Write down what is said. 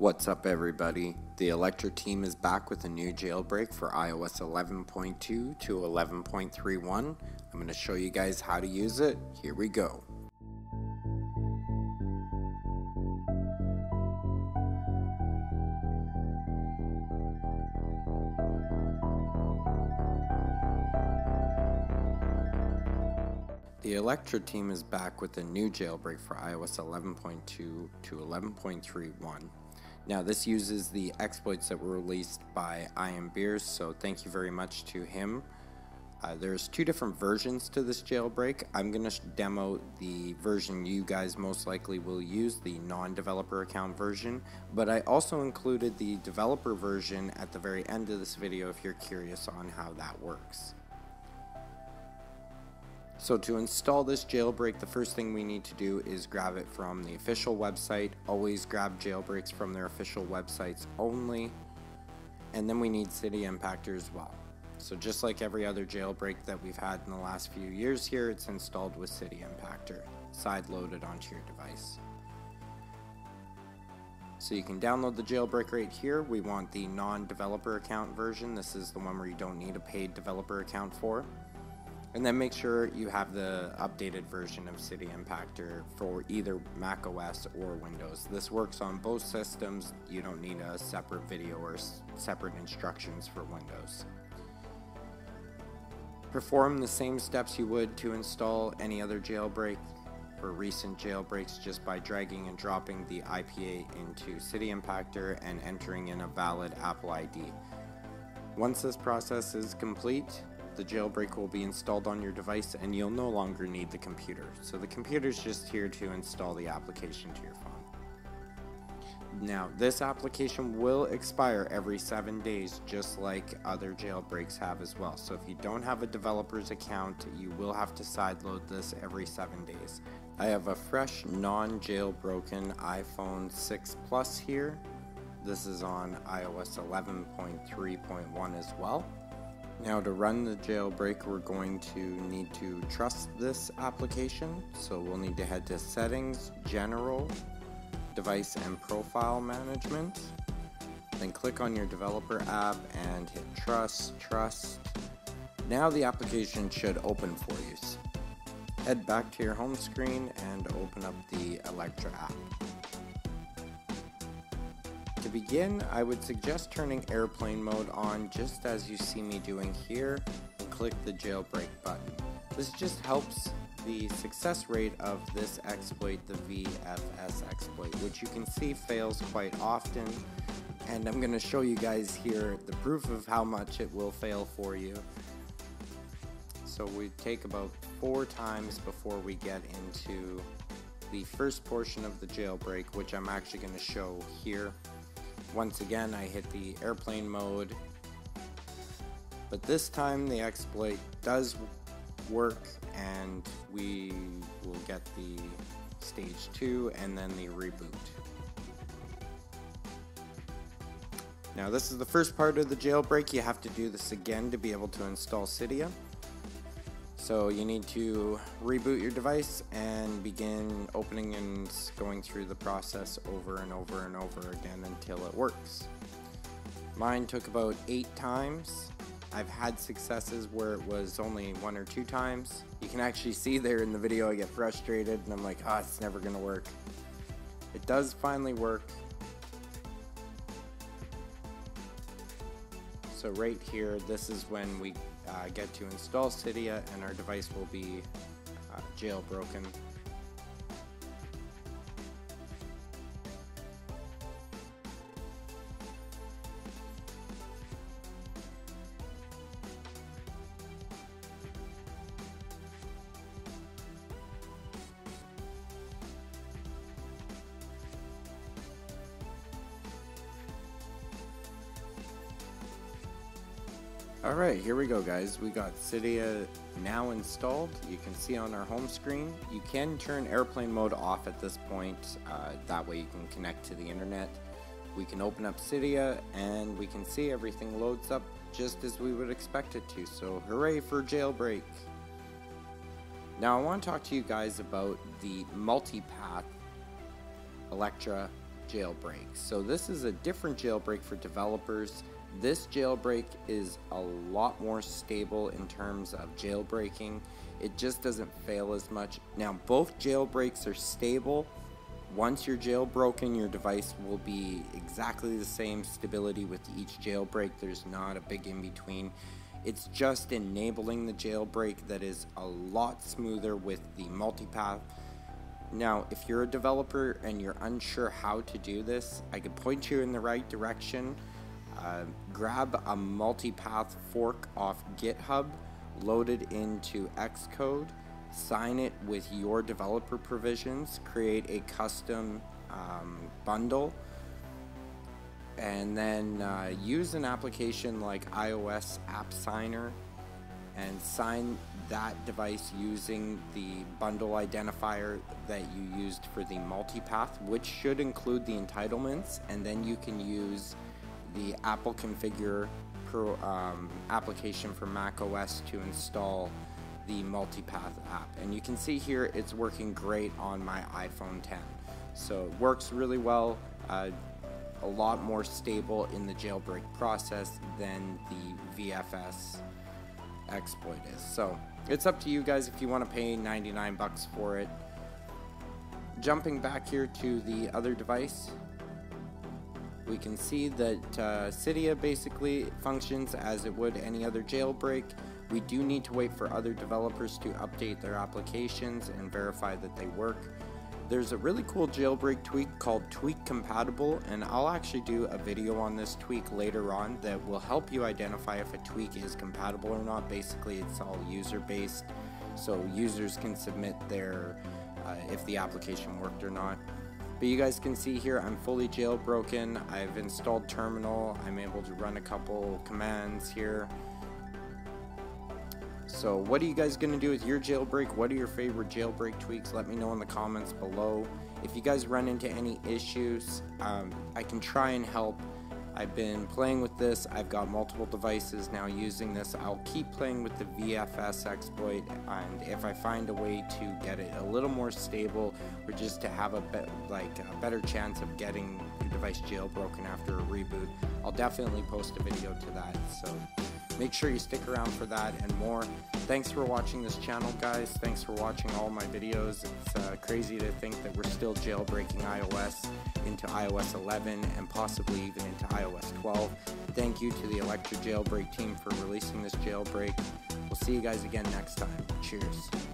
What's up everybody? The Electra team is back with a new jailbreak for iOS 11.2 to 11.31. I'm going to show you guys how to use it. Here we go. The Electra team is back with a new jailbreak for iOS 11.2 to 11.31. Now this uses the exploits that were released by Beers, so thank you very much to him. There's two different versions to this jailbreak. I'm going to demo the version you guys most likely will use, the non-developer account version, but I also included the developer version at the very end of this video if you're curious on how that works. So to install this jailbreak, the first thing we need to do is grab it from the official website. Always grab jailbreaks from their official websites only. And then we need Cydia Impactor as well. So just like every other jailbreak that we've had in the last few years here, it's installed with Cydia Impactor, side-loaded onto your device. So you can download the jailbreak right here. We want the non-developer account version. This is the one where you don't need a paid developer account for. And then make sure you have the updated version of Cydia Impactor for either Mac OS or Windows. This works on both systems. You don't need a separate video or separate instructions for Windows. Perform the same steps you would to install any other jailbreak for recent jailbreaks just by dragging and dropping the IPA into Cydia Impactor and entering in a valid Apple ID. Once this process is complete, the jailbreak will be installed on your device and you'll no longer need the computer. So the computer is just here to install the application to your phone. Now, this application will expire every 7 days, just like other jailbreaks have as well. So if you don't have a developer's account, you will have to sideload this every 7 days. I have a fresh, non-jailbroken iPhone 6 Plus here. This is on iOS 11.3.1 as well. Now to run the jailbreak, we're going to need to trust this application. So we'll need to head to Settings, General, Device and Profile Management. Then click on your developer app and hit Trust. Now the application should open for you. Head back to your home screen and open up the Electra app. To begin, I would suggest turning airplane mode on just as you see me doing here and click the jailbreak button. This just helps the success rate of this exploit, the VFS exploit, which you can see fails quite often, and I'm going to show you guys here the proof of how much it will fail for you. So we take about 4 times before we get into the first portion of the jailbreak, which I'm actually going to show here. Once again, I hit the airplane mode, but this time the exploit does work and we will get the stage 2 and then the reboot. Now this is the first part of the jailbreak. You have to do this again to be able to install Cydia. So you need to reboot your device and begin opening and going through the process over and over and over again until it works. Mine took about 8 times. I've had successes where it was only 1 or 2 times. You can actually see there in the video I get frustrated and I'm like, it's never gonna work. It does finally work. So right here, this is when we get to install Cydia and our device will be jailbroken. Alright, here we go guys. We got Cydia now installed. You can see on our home screen. You can turn airplane mode off at this point. That way you can connect to the internet. We can open up Cydia and we can see everything loads up just as we would expect it to. So hooray for jailbreak. Now I want to talk to you guys about the multipath Electra jailbreak. So this is a different jailbreak for developers. This jailbreak is a lot more stable in terms of jailbreaking. It just doesn't fail as much. Now, both jailbreaks are stable. Once you're jailbroken, your device will be exactly the same stability with each jailbreak. There's not a big in between. It's just enabling the jailbreak that is a lot smoother with the multipath. Now, if you're a developer and you're unsure how to do this, I could point you in the right direction. Grab a multipath fork off GitHub, load it into Xcode, sign it with your developer provisions, create a custom bundle, and then use an application like iOS App Signer and sign that device using the bundle identifier that you used for the multipath, which should include the entitlements, and then you can use the Apple Configure application for macOS to install the multipath app. And you can see here it's working great on my iPhone 10. So it works really well, a lot more stable in the jailbreak process than the VFS exploit is. So it's up to you guys if you want to pay 99 bucks for it. Jumping back here to the other device, we can see that Ceadd basically functions as it would any other jailbreak. We do need to wait for other developers to update their applications and verify that they work. There's a really cool jailbreak tweak called Tweak Compatible, and I'll actually do a video on this tweak later on that will help you identify if a tweak is compatible or not. Basically, it's all user-based, so users can submit their if the application worked or not. But you guys can see here I'm fully jailbroken. I've installed terminal. I'm able to run a couple commands here. So what are you guys going to do with your jailbreak? What are your favorite jailbreak tweaks? Let me know in the comments below. If you guys run into any issues, I can try and help. I've been playing with this. I've got multiple devices now using this. I'll keep playing with the VFS exploit, and if I find a way to get it a little more stable, or just to have a better chance of getting your device jailbroken after a reboot, I'll definitely post a video to that. So make sure you stick around for that and more. Thanks for watching this channel, guys. Thanks for watching all my videos. It's crazy to think that we're still jailbreaking iOS into iOS 11 and possibly even into iOS 12. Thank you to the Electra jailbreak team for releasing this jailbreak. We'll see you guys again next time. Cheers.